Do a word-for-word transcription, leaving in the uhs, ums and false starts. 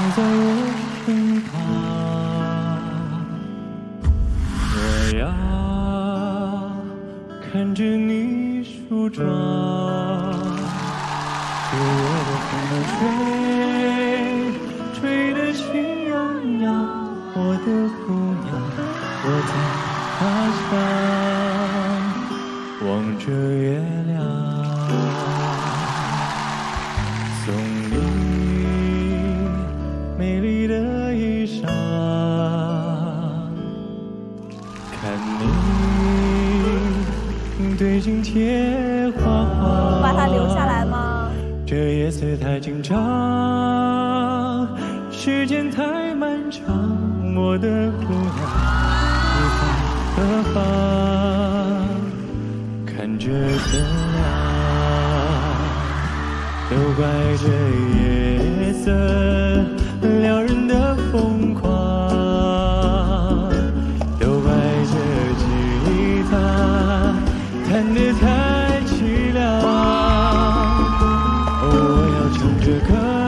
在我身旁。我要看着你梳妆，给我的风儿吹，吹得心痒痒。我的姑娘，我在他乡望着月亮，送你美丽的衣裳，看你对镜贴花花， 把它留下来吗？ 这夜色太紧张，时间太漫长，我的姑娘你在何方？看着灯亮，都怪这夜色撩人的疯狂，都怪这吉他弹得太凄凉。哦，我要唱着歌。